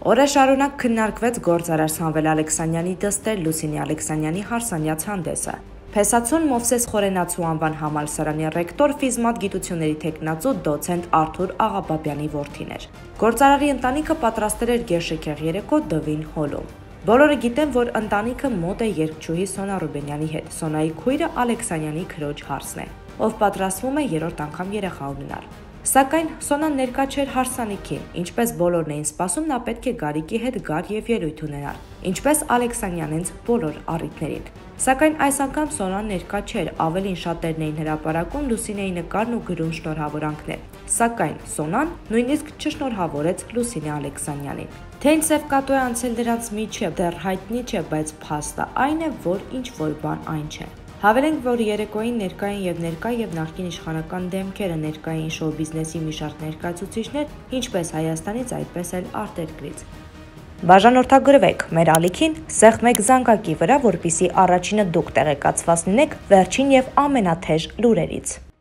Օրը շարունակ քննարկվեց գործարար Սամվել Ալեքսանյանի դստեր Լուսին Ալեքսանյանի հարսանյաց հանդեսը։ Փեսացուն Մովսես Խորենացու անվան համալսարանի ռեկտոր ֆիզմատ գիտությունների թեկնածու դոցենտ Արթուր Աղաբաբյանի որդին էր։ Գործարարի ընտանիքը պատրաստել էր գերշքեղ երեկո Դվին հոլում։ Բոլորը գիտեն, որ ընտանիքը մոտ է երգչուհի Սոնա Rubenյանի հետ։ Սոնայի քույրը Ալեքսանյանի քրոջ հարսն է, ով պատրաստվում է երրորդ անգամ երեխա ունենալ։ Սակայն Սոնան ներկա չէր հարսանիքին, ինչպես բոլորն էին սպասում, նա պետք է Գարիկի հետ գար եւ ելույթ ունենար, ինչպես Ալեքսանյանենց բոլոր առիթներին։ Սակայն այս անգամ Սոնան ներկա չէր, ավելին շատերն էին հրապարակում Լուսինեի նկարն ու գրում շնորհավորանքներ։ Սակայն Սոնան նույնիսկ չշնորհավորեց Լուսին Ալեքսանյանին։ Թե ինչ սև կատու է անցել դրանց միջև, դեռ հայտնի չէ, բայց փաստը այն է, որ ինչ որ բան այն չէ։ Հավելենք, որ երեկոյին ներկա եւ նախկին իշխանական դեմքերը, ներկա էին շոու բիզնեսի մի շարք ներկայացուցիչներ, ինչպես Հայաստանից, այդպես էլ արտերկրից։ Բաժանորդագրվեք մեր ալիքին սեղմեք զանգակի վրա, որպեսզի առաջինը դուք տեղեկացված լինեք վերջին եւ ամենաթեժ լուրերից։